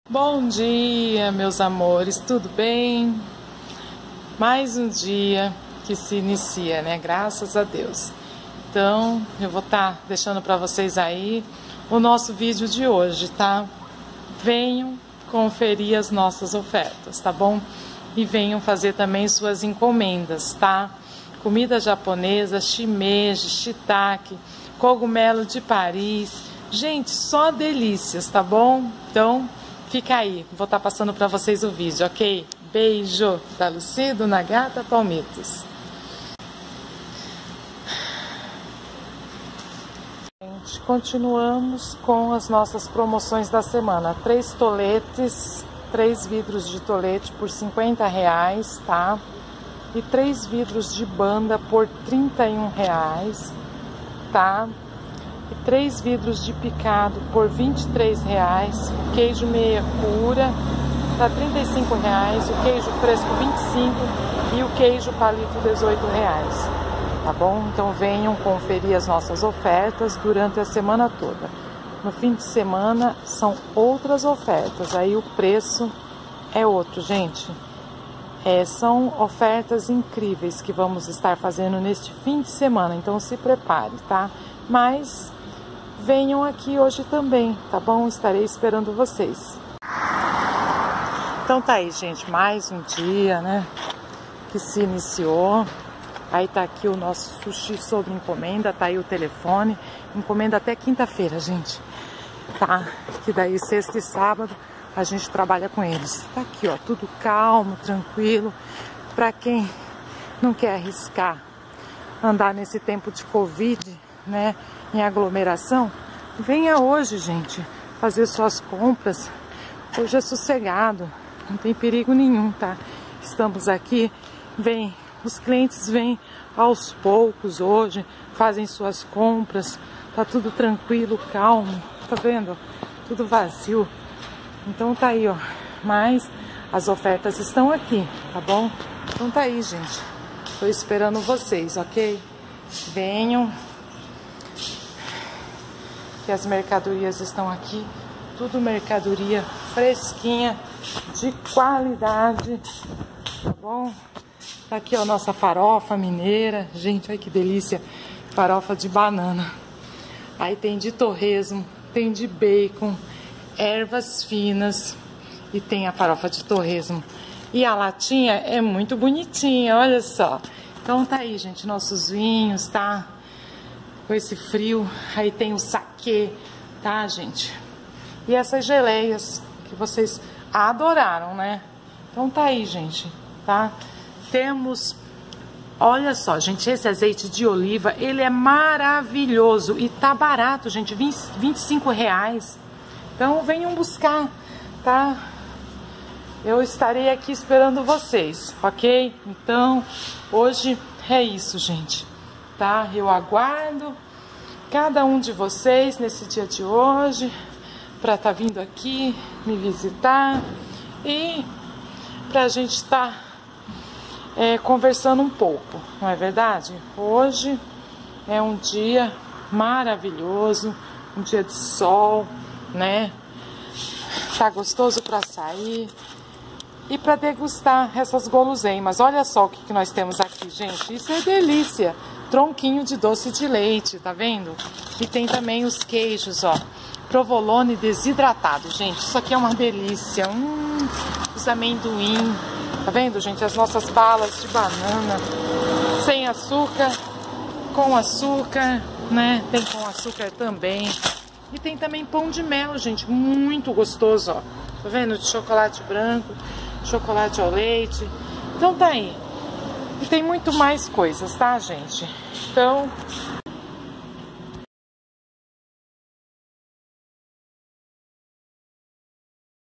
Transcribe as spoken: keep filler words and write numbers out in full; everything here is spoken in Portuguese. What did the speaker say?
Bom dia, meus amores, tudo bem? Mais um dia que se inicia, né? Graças a Deus. Então, eu vou estar deixando para vocês aí o nosso vídeo de hoje, tá? Venham conferir as nossas ofertas, tá bom? E venham fazer também suas encomendas, tá? Comida japonesa, shimeji, shiitake, cogumelo de Paris. Gente, só delícias, tá bom? Então, fica aí, vou estar passando para vocês o vídeo, ok? Beijo da Lucy, do Nagata Palmitos. Gente, continuamos com as nossas promoções da semana. Três toletes, três vidros de tolete por cinquenta reais, tá? E três vidros de banda por trinta e um reais, tá? E três vidros de picado por vinte e três reais, o queijo meia cura tá trinta e cinco reais, o queijo fresco vinte e cinco e o queijo palito dezoito reais, tá bom? Então venham conferir as nossas ofertas durante a semana toda. No fim de semana são outras ofertas, aí o preço é outro, gente. É, são ofertas incríveis que vamos estar fazendo neste fim de semana, então se prepare, tá? Mas venham aqui hoje também, tá bom? Estarei esperando vocês. Então tá aí, gente, mais um dia, né, que se iniciou. Aí tá aqui o nosso sushi sob encomenda, tá aí o telefone. Encomenda até quinta-feira, gente, tá? Que daí sexta e sábado a gente trabalha com eles. Tá aqui, ó, tudo calmo, tranquilo. Pra quem não quer arriscar andar nesse tempo de Covid, né, em aglomeração, venha hoje, gente, fazer suas compras. Hoje é sossegado, não tem perigo nenhum, tá? Estamos aqui, vem, os clientes vêm aos poucos hoje, fazem suas compras, tá tudo tranquilo, calmo, tá vendo? Tudo vazio. Então tá aí, ó, mas as ofertas estão aqui, tá bom? Então tá aí, gente, tô esperando vocês, ok? Venham, que as mercadorias estão aqui, tudo mercadoria fresquinha, de qualidade, tá bom? Tá aqui, ó, nossa farofa mineira, gente, olha que delícia, farofa de banana. Aí tem de torresmo, tem de bacon, ervas finas e tem a farofa de torresmo. E a latinha é muito bonitinha, olha só. Então tá aí, gente, nossos vinhos, tá? Com esse frio, aí tem o saquê, tá, gente? E essas geleias que vocês adoraram, né? Então tá aí, gente, tá? Temos, olha só, gente, esse azeite de oliva, ele é maravilhoso e tá barato, gente, vinte, vinte e cinco reais. Então venham buscar, tá? Eu estarei aqui esperando vocês, ok? Então, hoje é isso, gente. Tá? Eu aguardo cada um de vocês nesse dia de hoje para estar tá vindo aqui me visitar e para a gente estar tá, é, conversando um pouco, não é verdade? Hoje é um dia maravilhoso, um dia de sol, né? Tá gostoso para sair e para degustar essas guloseimas. Olha só o que, que nós temos aqui, gente. Isso é delícia. Tronquinho de doce de leite, tá vendo? E tem também os queijos, ó. Provolone desidratado, gente. Isso aqui é uma delícia. Hum, os amendoim. Tá vendo, gente? As nossas balas de banana. Sem açúcar, com açúcar, né? Tem com açúcar também. E tem também pão de mel, gente. Muito gostoso, ó. Tá vendo? De chocolate branco, chocolate ao leite. Então tá aí. E tem muito mais coisas, tá, gente? Então,